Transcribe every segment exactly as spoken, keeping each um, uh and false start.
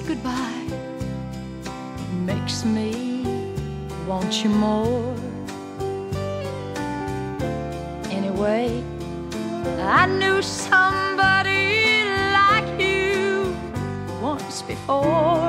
goodbye makes me want you more. Anyway, I knew somebody like you once before.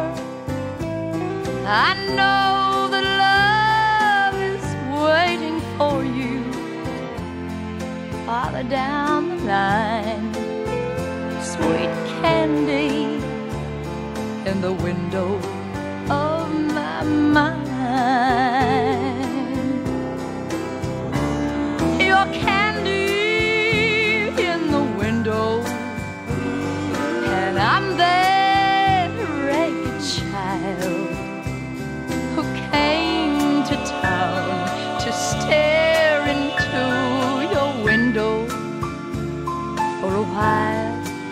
I know that love is waiting for you farther down the line. Sweet candy in the window of my mind. Your candy in the window, and I'm that ragged child who came to town to stare into your window for a while.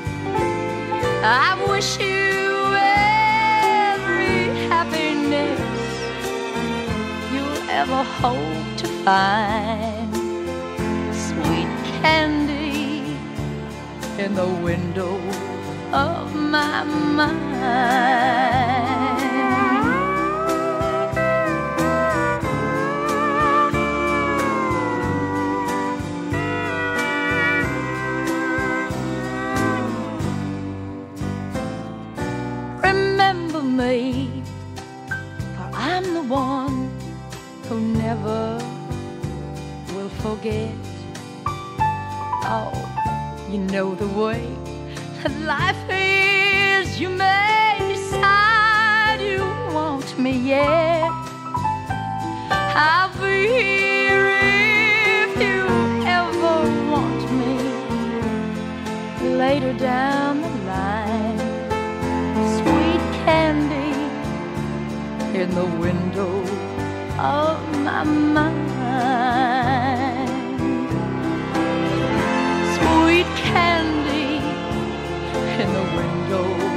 I wish you every happiness you'll ever hope to find. Sweet candy in the window of my mind. Remember me, for I'm the one who never will forget. Oh, you know the way that life is. You may decide you want me yet. I'll be here if you ever want me later down the line. Sweet candy in the window of my mind. Sweet candy in the window